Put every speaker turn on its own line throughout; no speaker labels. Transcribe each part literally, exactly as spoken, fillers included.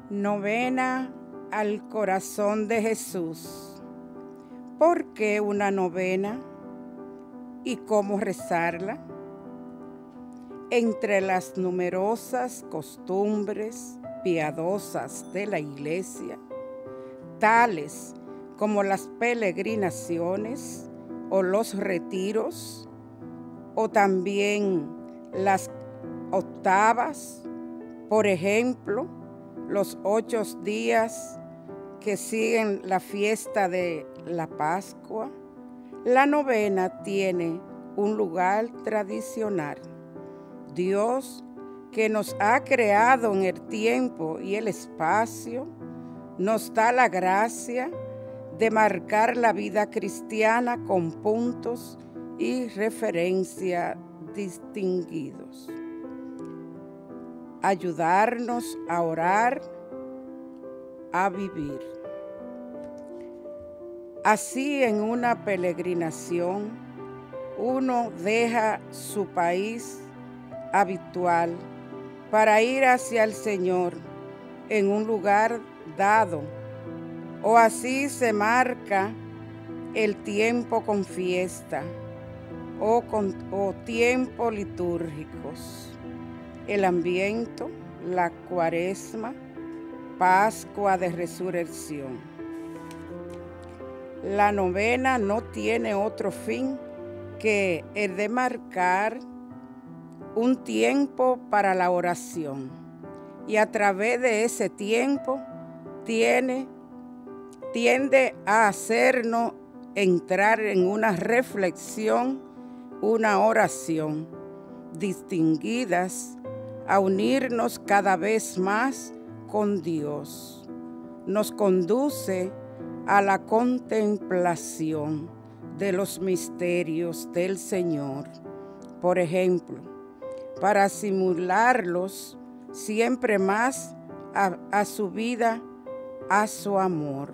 Novena al corazón de Jesús. ¿Por qué una novena y cómo rezarla? Entre las numerosas costumbres piadosas de la Iglesia, tales como las peregrinaciones o los retiros, o también las octavas, por ejemplo, los ocho días que siguen la fiesta de la Pascua, la novena tiene un lugar tradicional. Dios, que nos ha creado en el tiempo y el espacio, nos da la gracia de marcar la vida cristiana con puntos y referencias distinguidos. Ayudarnos a orar, a vivir. Así, en una peregrinación, uno deja su país habitual para ir hacia el Señor en un lugar dado, o así se marca el tiempo con fiesta o, con, o tiempos litúrgicos. El Adviento, la Cuaresma, Pascua de Resurrección. La novena no tiene otro fin que el de marcar un tiempo para la oración, y a través de ese tiempo tiene, tiende a hacernos entrar en una reflexión, una oración, distinguidas a unirnos cada vez más con Dios. Nos conduce a la contemplación de los misterios del Señor. Por ejemplo, para asimilarlos siempre más a, a su vida, a su amor.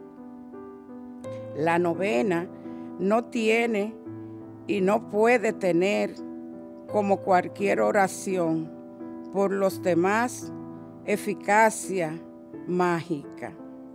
La novena no tiene y no puede tener, como cualquier oración, por los demás, eficacia mágica.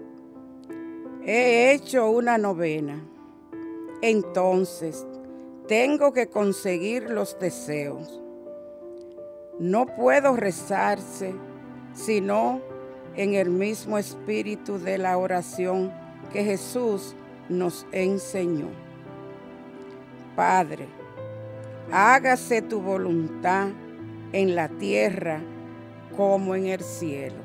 He hecho una novena, entonces tengo que conseguir los deseos. No puedo rezarse sino en el mismo espíritu de la oración que Jesús nos enseñó. Padre, hágase tu voluntad en la tierra como en el cielo.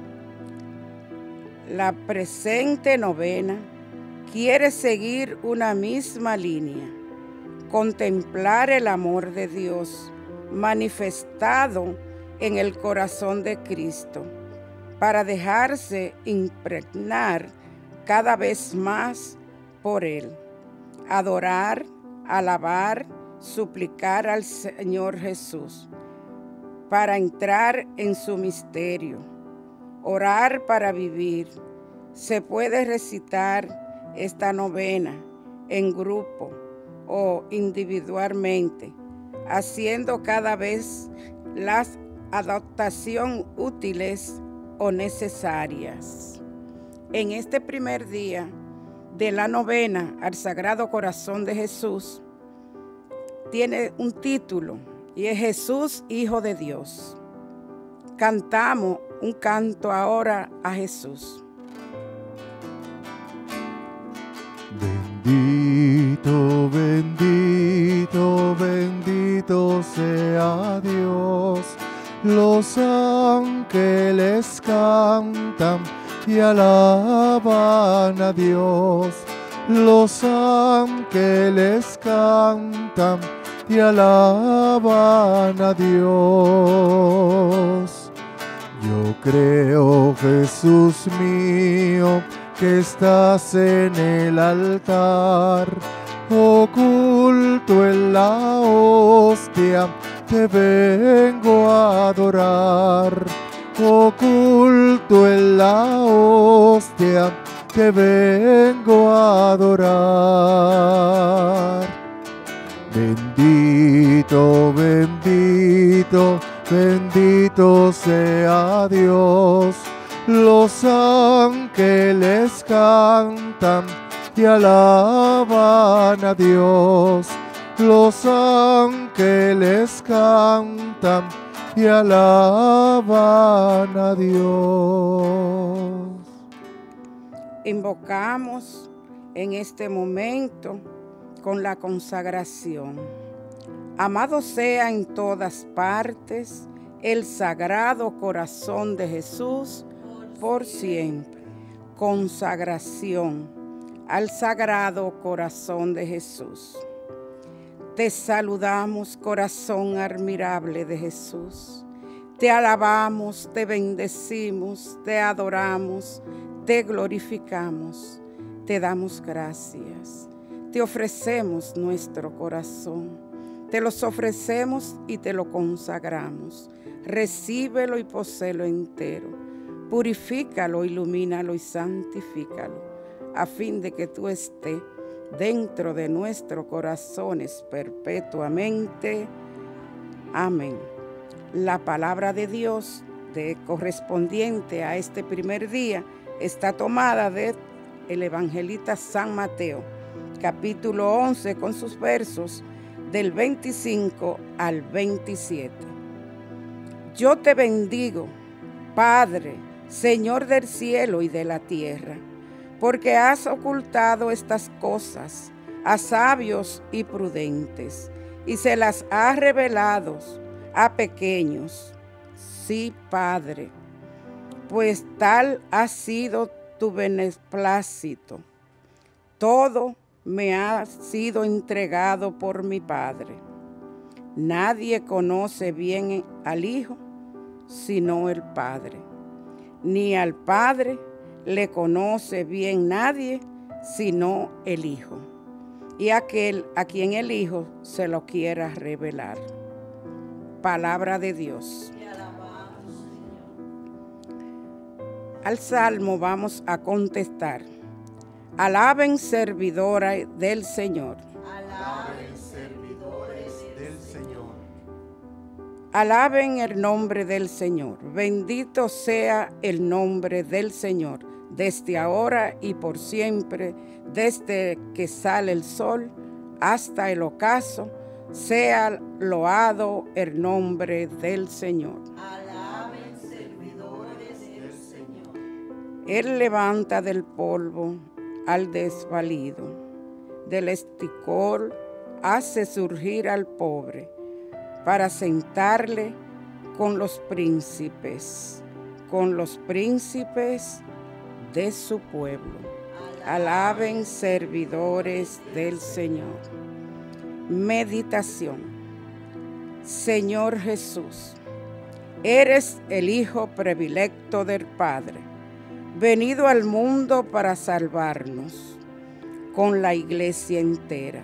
La presente novena quiere seguir una misma línea, contemplar el amor de Dios manifestado en el corazón de Cristo, para dejarse impregnar cada vez más por Él, adorar, alabar, suplicar al Señor Jesús, para entrar en su misterio, orar para vivir. Se puede recitar esta novena en grupo o individualmente, haciendo cada vez las adaptaciones útiles o necesarias. En este primer día de la novena al Sagrado Corazón de Jesús, tiene un título, y es Jesús, Hijo de Dios. Cantamos un canto ahora a Jesús.
Bendito, bendito, bendito sea Dios. Los ángeles cantan y alaban a Dios. Los ángeles cantan y alaban a Dios. Yo creo, Jesús mío, que estás en el altar, oculto en la hostia, te vengo a adorar. Oculto en la hostia, te vengo a adorar. Bendito, bendito, bendito sea Dios. Los ángeles cantan y alaban a Dios. Los ángeles cantan y alaban a Dios.
Invocamos en este momento con la consagración. Amado sea en todas partes el Sagrado Corazón de Jesús por siempre. Consagración al Sagrado Corazón de Jesús. Te saludamos, corazón admirable de Jesús. Te alabamos, te bendecimos, te adoramos, te glorificamos, te damos gracias. Te ofrecemos nuestro corazón, te los ofrecemos y te lo consagramos. Recíbelo y poséelo entero. Purifícalo, ilumínalo y santifícalo, a fin de que tú estés dentro de nuestros corazones perpetuamente. Amén. La palabra de Dios de, correspondiente a este primer día está tomada del evangelista San Mateo, capítulo once, con sus versos del veinticinco al veintisiete. Yo te bendigo, Padre, Señor del cielo y de la tierra, porque has ocultado estas cosas a sabios y prudentes, y se las has revelado a pequeños. Sí, Padre, pues tal ha sido tu beneplácito. Todo me ha sido entregado por mi Padre. Nadie conoce bien al Hijo, sino el Padre, ni al Padre le conoce bien nadie, sino el Hijo, y aquel a quien el Hijo se lo quiera revelar. Palabra de Dios. Al Salmo vamos a contestar. Alaben servidores del Señor.
Alaben servidores del Señor.
Alaben el nombre del Señor. Bendito sea el nombre del Señor, desde ahora y por siempre, desde que sale el sol hasta el ocaso, sea loado el nombre del Señor.
Alaben servidores del Señor.
Él levanta del polvo al desvalido, del esticol hace surgir al pobre, para sentarle con los príncipes, con los príncipes de su pueblo. Alaben servidores del Señor. Meditación. Señor Jesús, eres el Hijo predilecto del Padre, venido al mundo para salvarnos con la iglesia entera.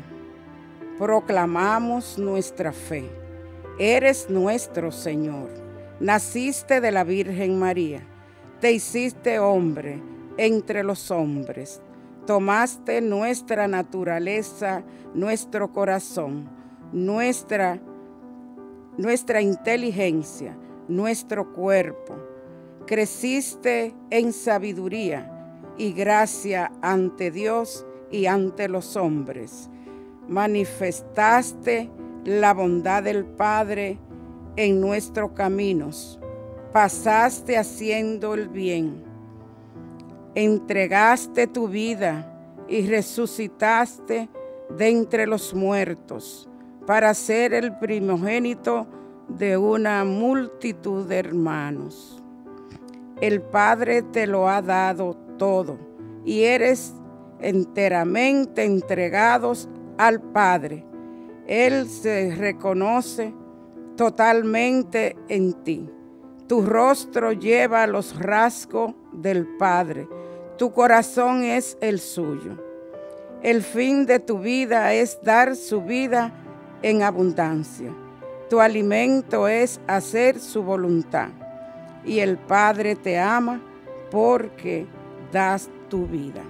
Proclamamos nuestra fe. Eres nuestro Señor. Naciste de la Virgen María. Te hiciste hombre entre los hombres. Tomaste nuestra naturaleza, nuestro corazón, nuestra, nuestra inteligencia, nuestro cuerpo. Creciste en sabiduría y gracia ante Dios y ante los hombres. Manifestaste la bondad del Padre en nuestros caminos. Pasaste haciendo el bien. Entregaste tu vida y resucitaste de entre los muertos para ser el primogénito de una multitud de hermanos. El Padre te lo ha dado todo y eres enteramente entregados al Padre. Él se reconoce totalmente en ti. Tu rostro lleva los rasgos del Padre. Tu corazón es el suyo. El fin de tu vida es dar su vida en abundancia. Tu alimento es hacer su voluntad. Y el Padre te ama porque das tu vida.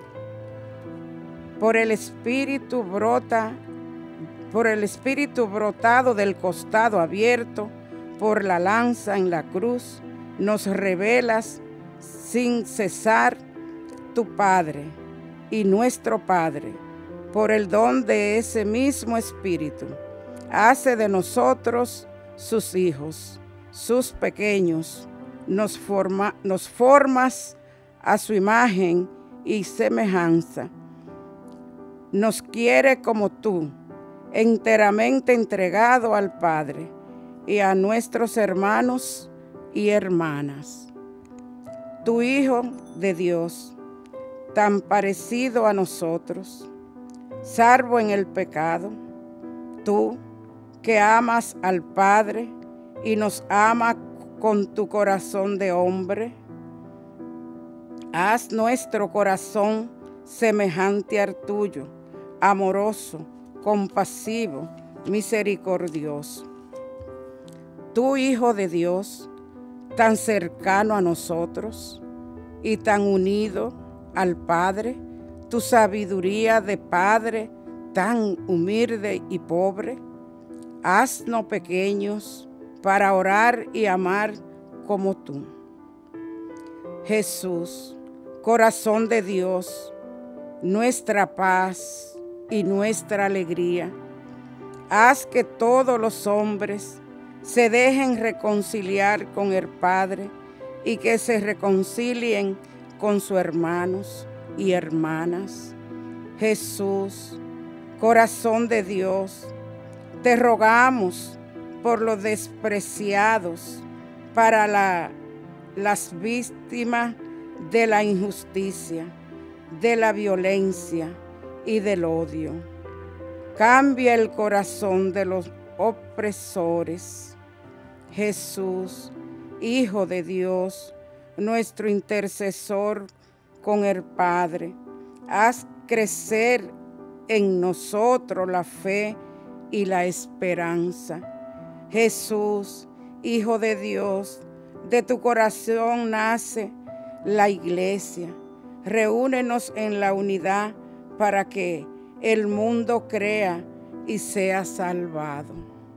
Por el Espíritu brota, por el Espíritu brotado del costado abierto, por la lanza en la cruz, nos revelas sin cesar tu Padre y nuestro Padre, por el don de ese mismo Espíritu, hace de nosotros sus hijos, sus pequeños, nos, forma, nos formas a su imagen y semejanza. Nos quiere como tú, enteramente entregado al Padre y a nuestros hermanos y hermanas. Tu Hijo de Dios, tan parecido a nosotros, salvo en el pecado, tú que amas al Padre y nos ama con tu corazón de hombre, haz nuestro corazón semejante al tuyo, amoroso, compasivo, misericordioso. Tu Hijo de Dios, tan cercano a nosotros y tan unido al Padre, tu sabiduría de Padre tan humilde y pobre, haznos pequeños para orar y amar como tú. Jesús, corazón de Dios, nuestra paz y nuestra alegría, haz que todos los hombres se dejen reconciliar con el Padre y que se reconcilien con sus hermanos y hermanas. Jesús, corazón de Dios, te rogamos por los despreciados, para la, las víctimas de la injusticia, de la violencia y del odio. Cambia el corazón de los opresores. Jesús, Hijo de Dios, nuestro intercesor con el Padre, haz crecer en nosotros la fe y la esperanza. Jesús, Hijo de Dios, de tu corazón nace la iglesia. Reúnenos en la unidad para que el mundo crea y sea salvado.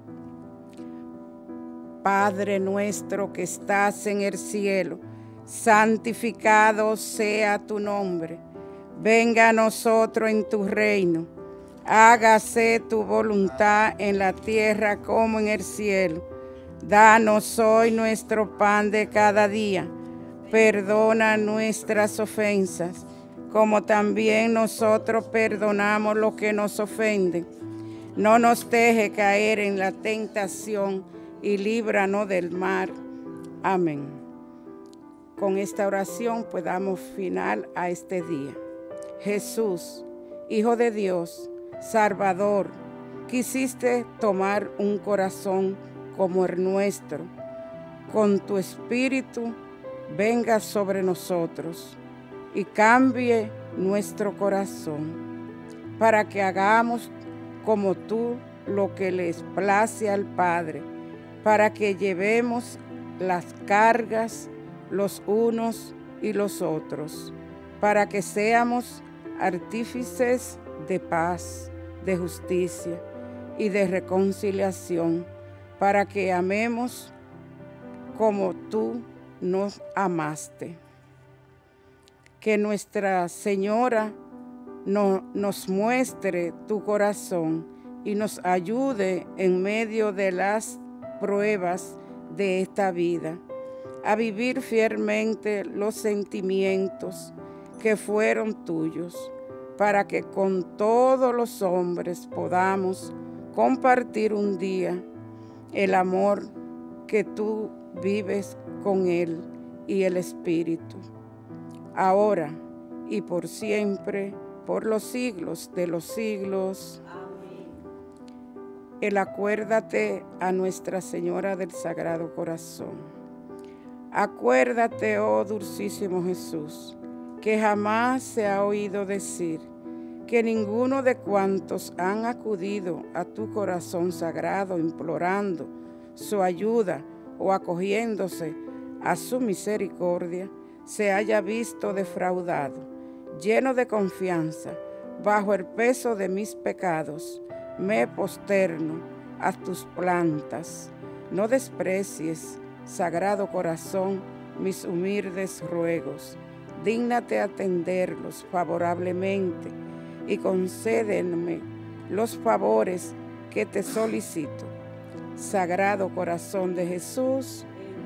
Padre nuestro que estás en el cielo, santificado sea tu nombre. Venga a nosotros en tu reino. Hágase tu voluntad en la tierra como en el cielo. Danos hoy nuestro pan de cada día. Perdona nuestras ofensas, como también nosotros perdonamos los que nos ofenden. No nos deje caer en la tentación y líbranos del mal. Amén. Con esta oración pues damos final a este día. Jesús, Hijo de Dios, Salvador, quisiste tomar un corazón como el nuestro. Con tu espíritu venga sobre nosotros y cambie nuestro corazón para que hagamos como tú lo que les place al Padre, para que llevemos las cargas los unos y los otros, para que seamos artífices de paz, de justicia y de reconciliación, para que amemos como tú nos amaste. Que Nuestra Señora no, nos muestre tu corazón y nos ayude en medio de las pruebas de esta vida a vivir fielmente los sentimientos que fueron tuyos, para que con todos los hombres podamos compartir un día el amor que tú vives con Él y el Espíritu, ahora y por siempre, por los siglos de los siglos.
Amén.
El acuérdate a Nuestra Señora del Sagrado Corazón. Acuérdate, oh dulcísimo Jesús, que jamás se ha oído decir que ninguno de cuantos han acudido a tu corazón sagrado implorando su ayuda o acogiéndose a su misericordia, se haya visto defraudado. Lleno de confianza, bajo el peso de mis pecados, me posterno a tus plantas. No desprecies, Sagrado Corazón, mis humildes ruegos. Dígnate atenderlos favorablemente y concédenme los favores que te solicito. Sagrado Corazón de Jesús,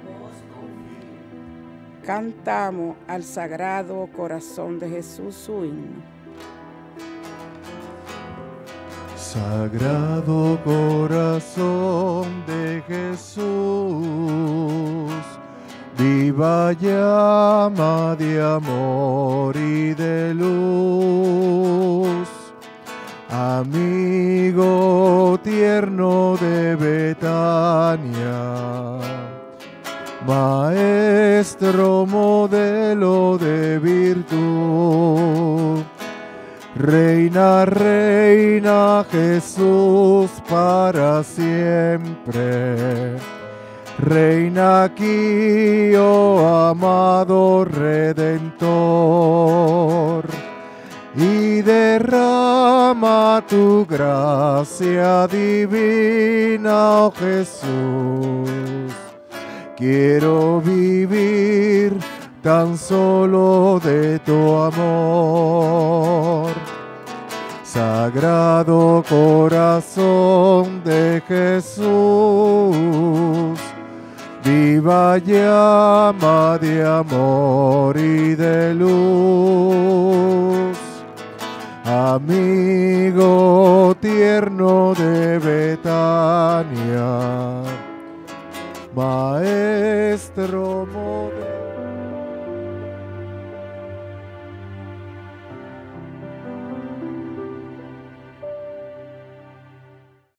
cantamos al Sagrado Corazón de Jesús su himno.
Sagrado Corazón de Jesús, viva llama de amor y de luz, amigo tierno de Betania, maestro modelo de virtud, reina, reina Jesús para siempre. Reina aquí, oh amado Redentor, y derrama tu gracia divina, oh Jesús. Quiero vivir tan solo de tu amor. Sagrado Corazón de Jesús, viva llama de amor y de luz, amigo tierno de Betania, maestro modelo.